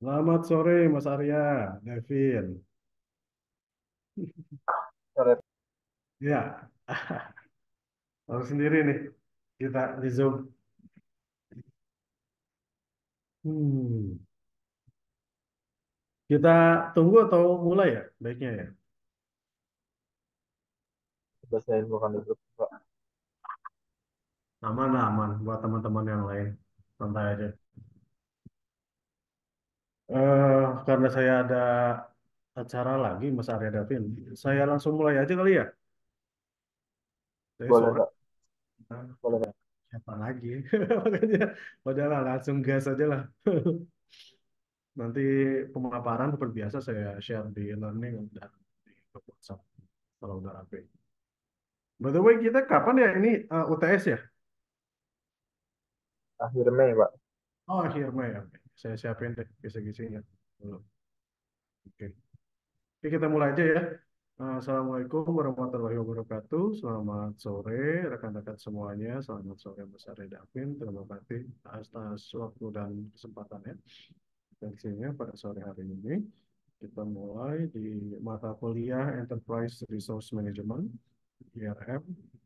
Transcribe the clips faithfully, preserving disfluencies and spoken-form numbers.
Selamat sore Mas Arya, Devin. Sore. Ya, harus sendiri nih kita di Zoom. Hmm. Kita tunggu atau mulai ya? Baiknya ya. Udah saya infokan di grup Pak. Aman lah, aman buat teman-teman yang lain. Santai aja. Eh, karena saya ada acara lagi Mas Arya Devin. Saya langsung mulai aja kali ya. Saya Boleh sore. Kak, Nah, boleh Kak. siapa lagi? Makanya udahlah langsung gas aja lah. Nanti pemaparan seperti biasa saya share di learning dan di grup WhatsApp kalau udah rapi. By the way, kita kapan ya ini uh, U T S ya? Akhir Mei Pak. Oh, akhir Mei. Oke. Saya siapin deh kisi-kisinya. Dulu. Oke. Oke, kita mulai aja ya. Uh, Assalamualaikum warahmatullahi wabarakatuh. Selamat sore rekan-rekan semuanya. Selamat sore Mas Arya Davin. Terima kasih atas waktu dan kesempatannya. Dan sini pada sore hari ini kita mulai di mata kuliah Enterprise Resource Management E R M.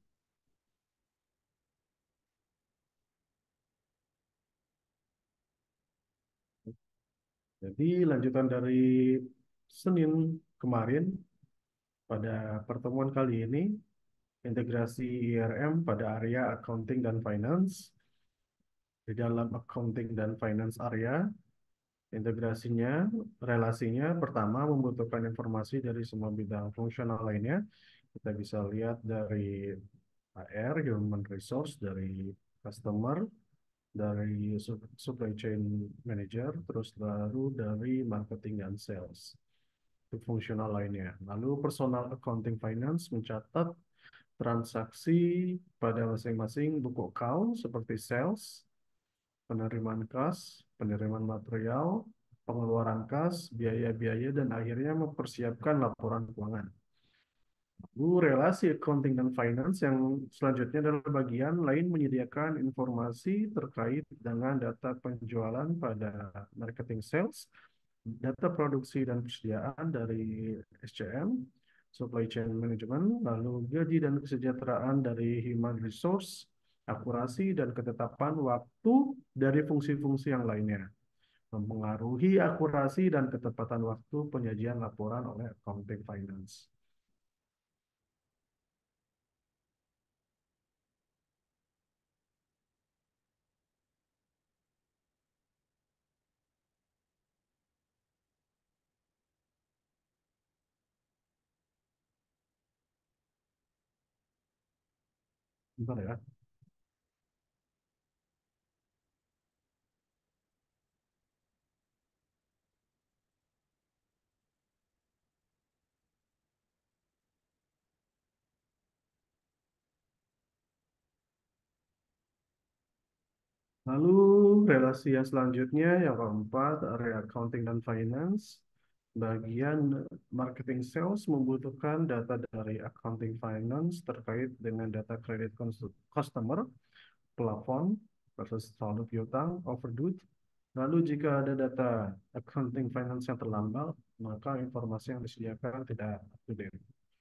Jadi lanjutan dari Senin kemarin pada pertemuan kali ini integrasi E R M pada area accounting dan finance. Di dalam accounting dan finance area, integrasinya, relasinya pertama membutuhkan informasi dari semua bidang fungsional lainnya. Kita bisa lihat dari H R, Human Resource, dari customer, dari supply chain manager, terus baru dari marketing dan sales. Itu fungsional lainnya. Lalu personal accounting finance mencatat transaksi pada masing-masing buku account seperti sales, penerimaan kas, penerimaan material, pengeluaran kas, biaya-biaya, dan akhirnya mempersiapkan laporan keuangan. Lalu relasi accounting dan finance yang selanjutnya adalah bagian lain menyediakan informasi terkait dengan data penjualan pada marketing sales, data produksi dan persediaan dari S C M, supply chain management, lalu gaji dan kesejahteraan dari human resource, akurasi dan ketetapan waktu dari fungsi-fungsi yang lainnya, mempengaruhi akurasi dan ketepatan waktu penyajian laporan oleh accounting finance. Bentar ya. Lalu relasi yang selanjutnya, yang keempat, area accounting dan finance. Bagian marketing sales membutuhkan data dari accounting finance terkait dengan data kredit customer, plafon, versus saldo piutang, overdue. Lalu jika ada data accounting finance yang terlambat, maka informasi yang disediakan tidak up to date.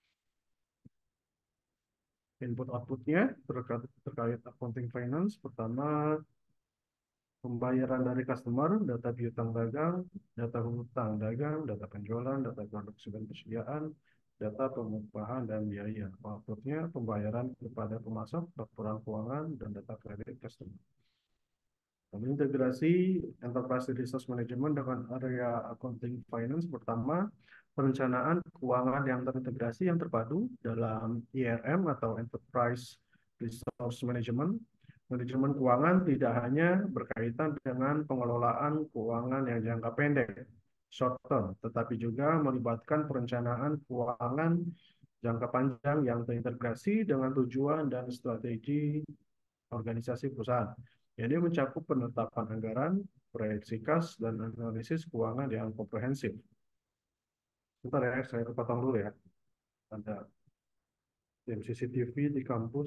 Input outputnya terkait, terkait accounting finance, pertama pembayaran dari customer, data piutang dagang, data hutang dagang, data penjualan, data produksi dan persediaan, data pengupahan dan biaya. Outputnya pembayaran kepada pemasok, laporan keuangan, dan data kredit customer. Lalu integrasi Enterprise Resource Management dengan area accounting finance pertama, perencanaan keuangan yang terintegrasi yang terpadu dalam E R M atau Enterprise Resource Management. Manajemen keuangan tidak hanya berkaitan dengan pengelolaan keuangan yang jangka pendek, short term, tetapi juga melibatkan perencanaan keuangan jangka panjang yang terintegrasi dengan tujuan dan strategi organisasi perusahaan. Jadi mencakup penetapan anggaran, proyeksi kas, dan analisis keuangan yang komprehensif. Bentar ya, saya potong dulu ya. Ada tim C C T V di kampus.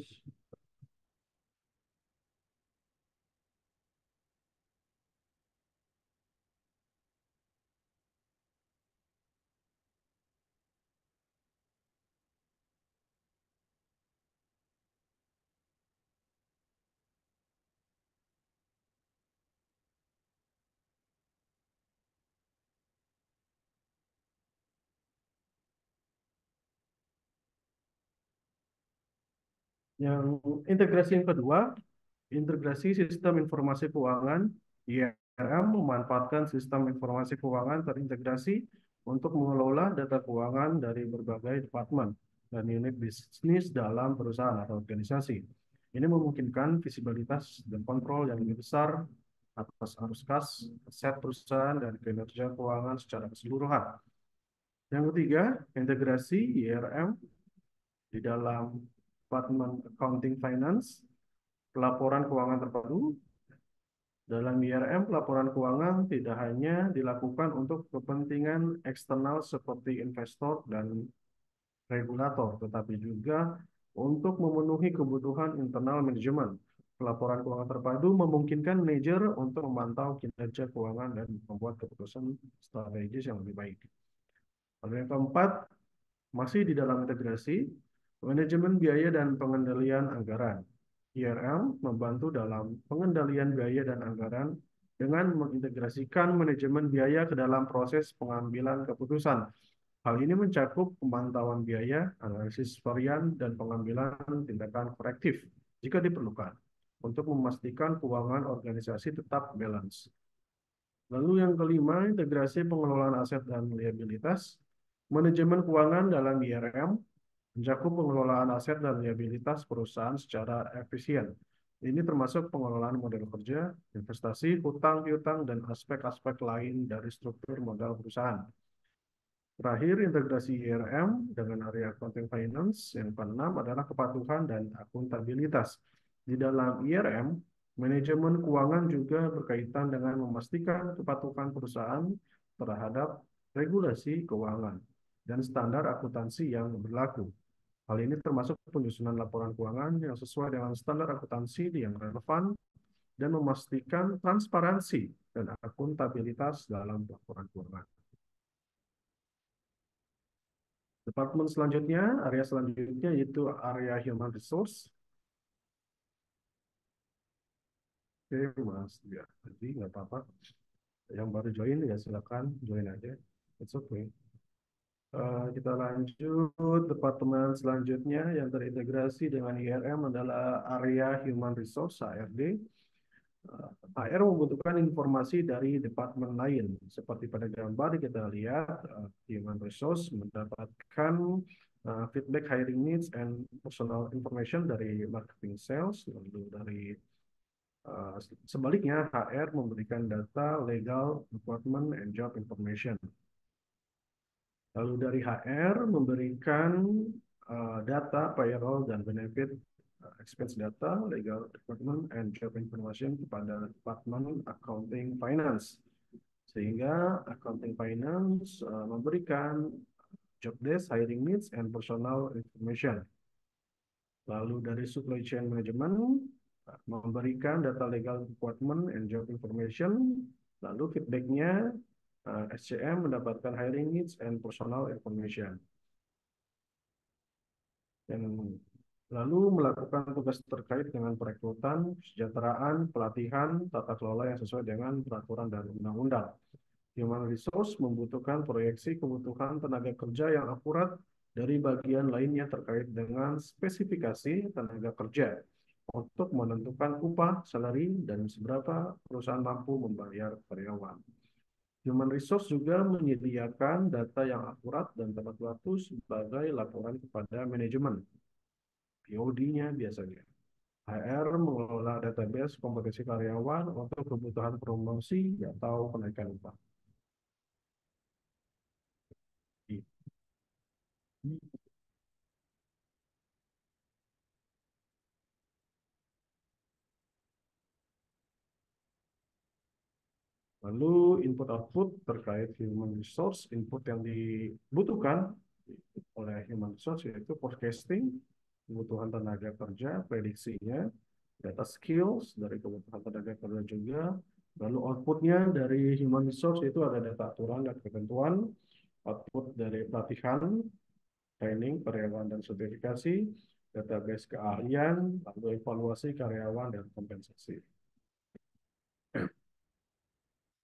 Yang integrasi yang kedua, integrasi sistem informasi keuangan. I R M memanfaatkan sistem informasi keuangan terintegrasi untuk mengelola data keuangan dari berbagai departemen dan unit bisnis dalam perusahaan atau organisasi. Ini memungkinkan visibilitas dan kontrol yang lebih besar atas arus kas, aset perusahaan, dan kinerja keuangan secara keseluruhan. Yang ketiga, integrasi I R M di dalam Departemen Accounting Finance, pelaporan keuangan terpadu. Dalam I R M, pelaporan keuangan tidak hanya dilakukan untuk kepentingan eksternal seperti investor dan regulator, tetapi juga untuk memenuhi kebutuhan internal manajemen. Pelaporan keuangan terpadu memungkinkan manajer untuk memantau kinerja keuangan dan membuat keputusan strategis yang lebih baik. Lalu yang keempat, masih di dalam integrasi, manajemen biaya dan pengendalian anggaran. I R M membantu dalam pengendalian biaya dan anggaran dengan mengintegrasikan manajemen biaya ke dalam proses pengambilan keputusan. Hal ini mencakup pemantauan biaya, analisis varian, dan pengambilan tindakan korektif jika diperlukan untuk memastikan keuangan organisasi tetap balance. Lalu yang kelima, integrasi pengelolaan aset dan liabilitas. Manajemen keuangan dalam I R M mencakup pengelolaan aset dan liabilitas perusahaan secara efisien. Ini termasuk pengelolaan model kerja, investasi, hutang piutang, dan aspek-aspek lain dari struktur modal perusahaan. Terakhir, integrasi I R M dengan area accounting finance. Yang keenam adalah kepatuhan dan akuntabilitas. Di dalam I R M, manajemen keuangan juga berkaitan dengan memastikan kepatuhan perusahaan terhadap regulasi keuangan dan standar akuntansi yang berlaku. Hal ini termasuk penyusunan laporan keuangan yang sesuai dengan standar akuntansi yang relevan dan memastikan transparansi dan akuntabilitas dalam laporan keuangan. Departemen selanjutnya, area selanjutnya yaitu area human resource. Oke, Mas. Ya, jadi nggak apa-apa. Yang baru join ya silakan join aja. It's okay. Uh, kita lanjut, departemen selanjutnya yang terintegrasi dengan I R M adalah area human resource (H R D). Uh, H R membutuhkan informasi dari departemen lain. Seperti pada gambar kita lihat, uh, human resource mendapatkan uh, feedback hiring needs and personal information dari marketing sales, lalu dari uh, sebaliknya H R memberikan data legal, recruitment, and job information. Lalu dari H R memberikan uh, data payroll dan benefit, uh, expense data, legal department, and job information kepada Departemen Accounting Finance. Sehingga Accounting Finance uh, memberikan job desk, hiring needs, and personal information. Lalu dari Supply Chain Management uh, memberikan data legal department and job information. Lalu feedbacknya uh, S C M mendapatkan hiring needs and personal information. Dan lalu melakukan tugas terkait dengan perekrutan, kesejahteraan, pelatihan, tata kelola yang sesuai dengan peraturan dan undang-undang. Human Resource membutuhkan proyeksi kebutuhan tenaga kerja yang akurat dari bagian lainnya terkait dengan spesifikasi tenaga kerja untuk menentukan upah, salary, dan seberapa perusahaan mampu membayar karyawan. Human Resource juga menyediakan data yang akurat dan tepat waktu sebagai laporan kepada manajemen. P O D-nya biasanya. H R mengelola database kompetensi karyawan untuk kebutuhan promosi atau kenaikan upah. Lalu input output terkait human resource, input yang dibutuhkan oleh human resource yaitu forecasting, kebutuhan tenaga kerja, prediksinya, data skills dari kebutuhan tenaga kerja juga, lalu outputnya dari human resource itu ada data aturan dan ketentuan, output dari pelatihan, training, karyawan dan sertifikasi, database keahlian, lalu evaluasi karyawan dan kompensasi.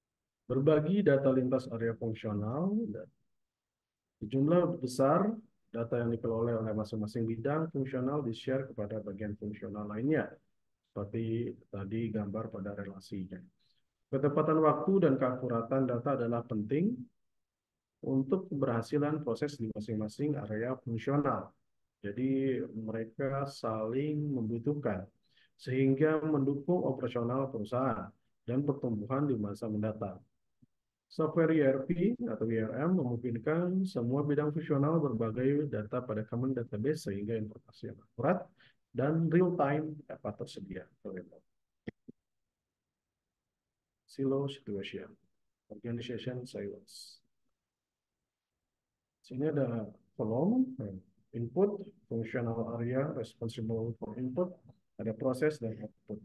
Berbagi data lintas area fungsional, jumlah besar Data yang dikelola oleh masing-masing bidang fungsional di-share kepada bagian fungsional lainnya, seperti tadi gambar pada relasinya. Ketepatan waktu dan keakuratan data adalah penting untuk keberhasilan proses di masing-masing area fungsional. Jadi mereka saling membutuhkan sehingga mendukung operasional perusahaan dan pertumbuhan di masa mendatang. Software E R P atau E R M memungkinkan semua bidang fungsional berbagai data pada common database sehingga informasi yang akurat dan real time dapat tersedia. Silo situation, organization silos. Sini ada kolom input, functional area responsible for input, ada proses dan output.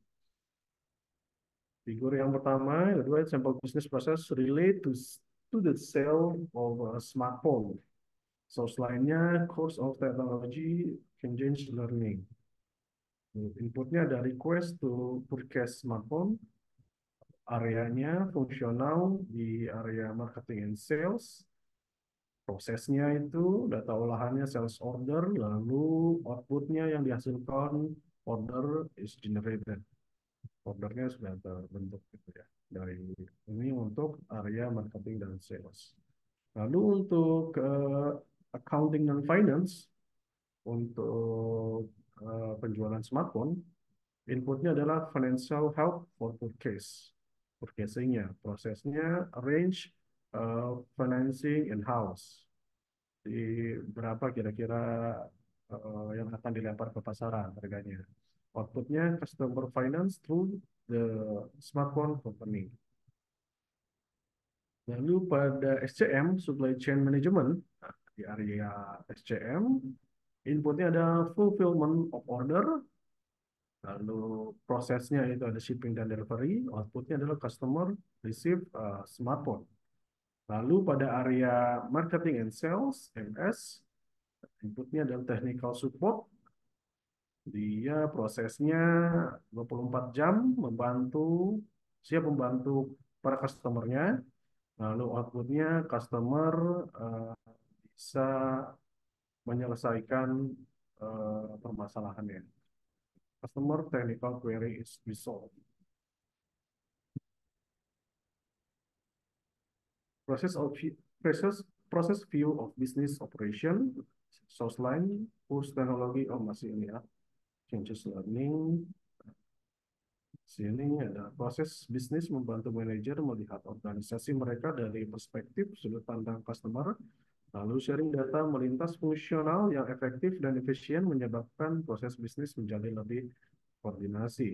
Figur yang pertama, yang kedua, sampel business process relate to to the sale of a smartphone. Source lainnya, course of technology, change learning. Inputnya ada request to purchase smartphone, areanya fungsional di area marketing and sales, prosesnya itu data olahannya sales order, lalu outputnya yang dihasilkan order is generated. Ordernya sudah terbentuk gitu ya. Dari ini untuk area marketing dan sales. Lalu untuk uh, accounting dan finance, untuk uh, penjualan smartphone, inputnya adalah financial help for purchase. Purchasing-nya, prosesnya arrange uh, financing in-house. Di berapa kira-kira uh, yang akan dilempar ke pasaran harganya. Outputnya customer finance through the smartphone company. Lalu pada S C M, supply chain management, nah, di area S C M, inputnya ada fulfillment of order, lalu prosesnya itu ada shipping dan delivery, outputnya adalah customer receive uh, smartphone. Lalu pada area marketing and sales, M S, inputnya adalah technical support, dia prosesnya dua puluh empat jam membantu, siap membantu para customernya. Lalu outputnya customer uh, bisa menyelesaikan uh, permasalahannya. Customer technical query is resolved. Process of process process view of business operation, source line, push teknologi, oh masih ini ya, changes learning. Sini ada proses bisnis membantu manajer melihat organisasi mereka dari perspektif sudut pandang customer. Lalu sharing data melintas fungsional yang efektif dan efisien menyebabkan proses bisnis menjadi lebih koordinasi.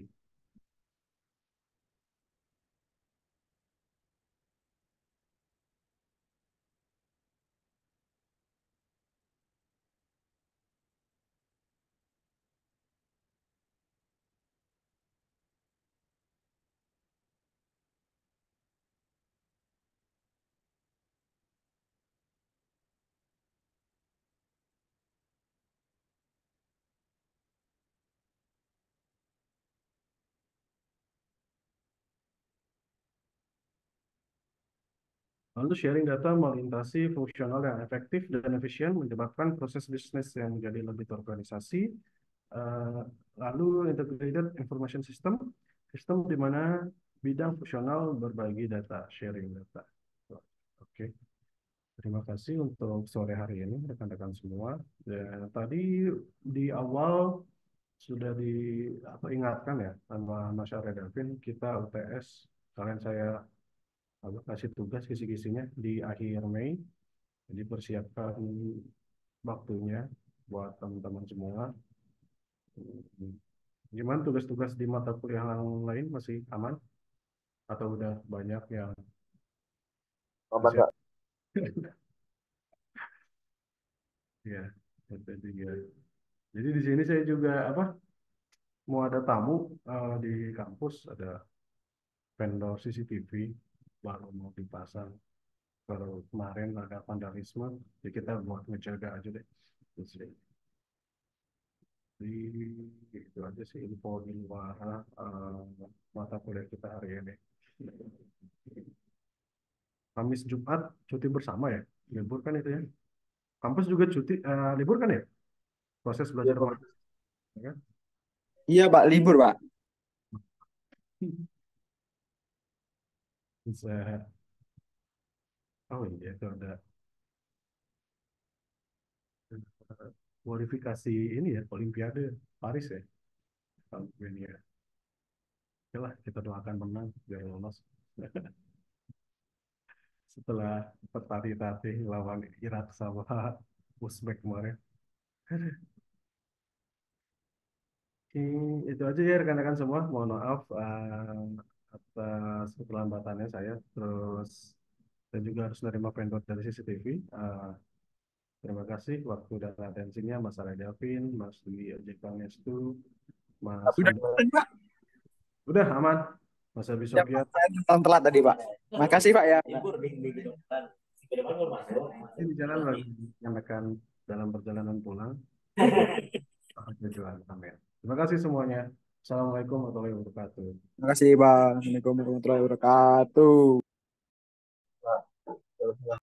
Lalu sharing data melintasi fungsional yang efektif dan efisien menyebabkan proses bisnis yang menjadi lebih terorganisasi. Uh, lalu integrated information system, sistem di mana bidang fungsional berbagi data, sharing data. Oke, okay. Terima kasih untuk sore hari ini rekan-rekan semua. Dan tadi di awal sudah diingatkan ya sama Mas Arya Davin, kita U T S, kalian saya aku kasih tugas kisi-kisinya di akhir Mei. Jadi persiapkan waktunya buat teman-teman semua. Gimana tugas-tugas di mata kuliah yang lain masih aman? Atau udah banyak yang Aman masih nggak? ya, itu juga. Jadi di sini saya juga apa mau ada tamu uh, di kampus, ada vendor C C T V baru mau dipasang. Kalau kemarin ada vandalisme, ya kita buat ngejaga aja deh. Terus, Jadi itu aja sih info di luar uh, mata kuliah kita hari ini. Kamis Jumat cuti bersama ya, libur kan itu ya. Kampus juga cuti, eh, libur kan ya? Proses Iya, belajar Pak. mengajar, ya kan? Iya, Pak, libur, Pak. Bisa, oh iya itu ada eh, kualifikasi ini ya, Olimpiade Paris ya, tahun ini ya. Oke lah, kita doakan menang biar lolos. Setelah bertati-tati lawan Irak sama Uzbek kemarin. Oke, itu aja ya rekan-rekan semua. Mohon maaf eh, atas keterlambatannya saya. Terus saya juga harus menerima vendor dari C C T V. Eh, terima kasih waktu dan atensinya Mas Arya Davin, Mas Dwi Ojek Pangestu, Mas Udah, Andi. Pak. Udah aman. Mas Abi Ya, Pak. Sogiat. Saya nonton telat tadi, Pak. Makasih, Pak, ya. Ini di jalan lagi menyampaikan dalam perjalanan pulang. Tujuan amin. Terima kasih semuanya. Assalamualaikum warahmatullahi wabarakatuh. Makasih, Pak. Assalamualaikum warahmatullahi wabarakatuh. Nah,